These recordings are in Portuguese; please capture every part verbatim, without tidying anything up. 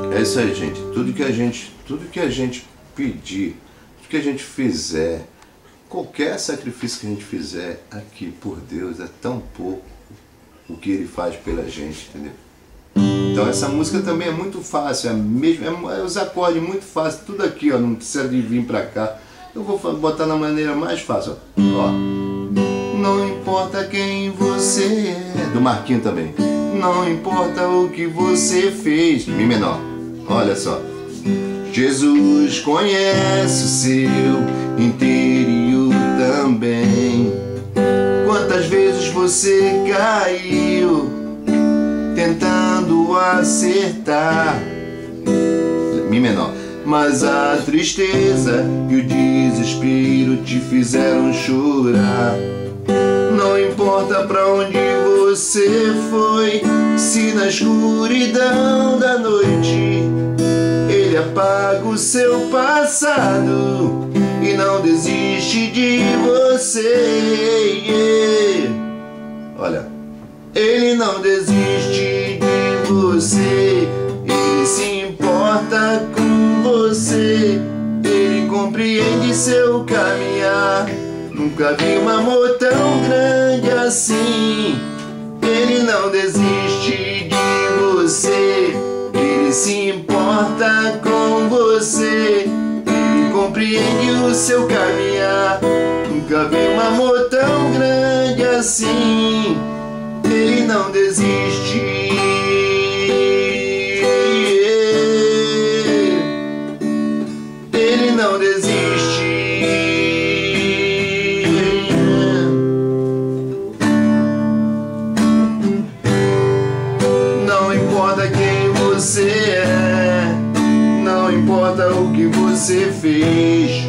É isso aí, gente. Tudo que a gente, tudo que a gente pedir, tudo que a gente fizer, qualquer sacrifício que a gente fizer aqui por Deus, é tão pouco o que Ele faz pela gente, entendeu? Então essa música também é muito fácil, é, mesmo, é os acordes muito fácil, tudo aqui, ó, não precisa de vir pra cá. Eu vou botar na maneira mais fácil, ó. Ó. Não importa quem você é, do Marquinho também. Não importa o que você fez, Mi menor. Olha só. Jesus conhece o seu interior também. Quantas vezes você caiu tentando acertar, Mi menor. Mas a tristeza e o desespero te fizeram chorar. Não importa pra onde você foi, se na escuridão da noite Ele apaga o seu passado e não desiste de você. Olha, Ele não desiste de você, Ele se importa com você, Ele compreende seu caminhar. Nunca vi um amor tão grande assim. Ele não desiste de você, Ele se importa com você, Ele compreende o seu caminhar. Nunca vi um amor tão grande assim. Ele não desiste. Ele não desiste. Não importa quem você é, não importa o que você fez,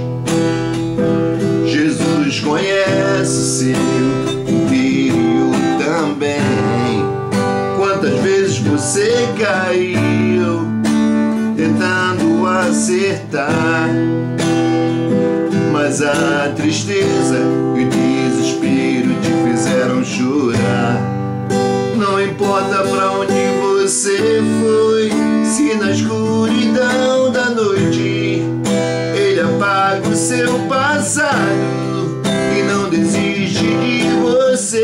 Jesus conhece seu interior também. Quantas vezes você caiu tentando acertar, mas a tristeza e o desespero te fizeram chorar. Não importa pra onde você foi, se na escuridão da noite Ele apaga o seu passado e não desiste de você.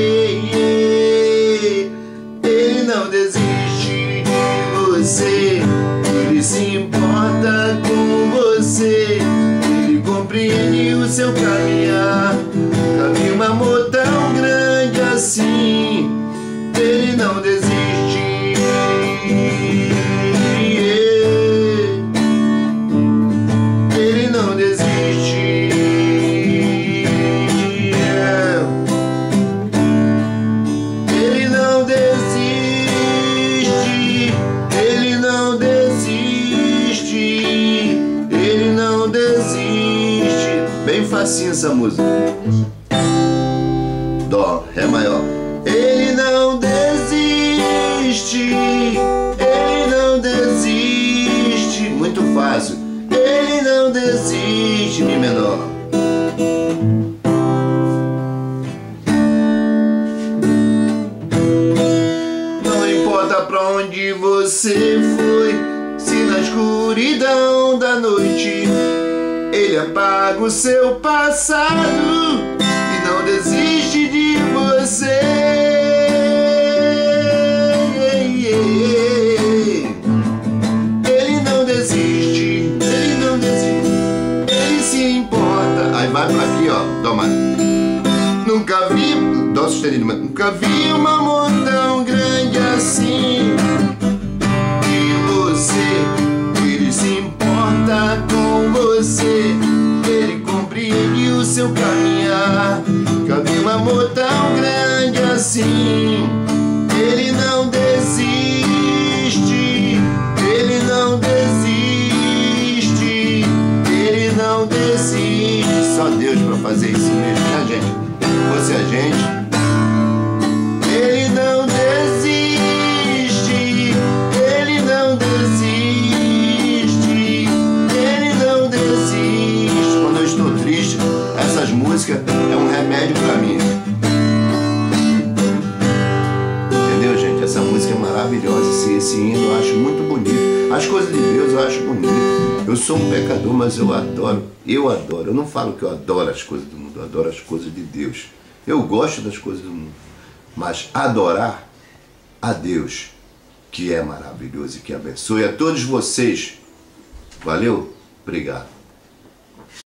Ele não desiste de você, Ele se importa com você, Ele compreende o seu caminhar. Nunca vi um amor tão grande assim. Ele não desiste. Ele não desiste. Ele não desiste. Ele não desiste. Ele não desiste. Bem facinho essa música. Dó, Ré maior. Ele não desiste, Ele não desiste, muito fácil. Ele não desiste, Mi menor. Não importa pra onde você foi, se na escuridão da noite Ele apaga o seu passado e não desiste de você. Vai pra aqui, ó, toma. Nunca vi, dó sustenido, mas nunca vi um amor tão grande assim. E você, Ele se importa com você, Ele compreende o seu caminhar. Nunca vi um amor tão grande assim. Ele não desiste, Ele não desiste, Ele não desiste. Só Deus pra fazer isso mesmo, né, gente? Se fosse a gente, Ele não As coisas de Deus eu acho bonito. Eu sou um pecador, mas eu adoro. Eu adoro. Eu não falo que eu adoro as coisas do mundo, eu adoro as coisas de Deus. Eu gosto das coisas do mundo. Mas adorar a Deus, que é maravilhoso e que abençoe a todos vocês. Valeu? Obrigado.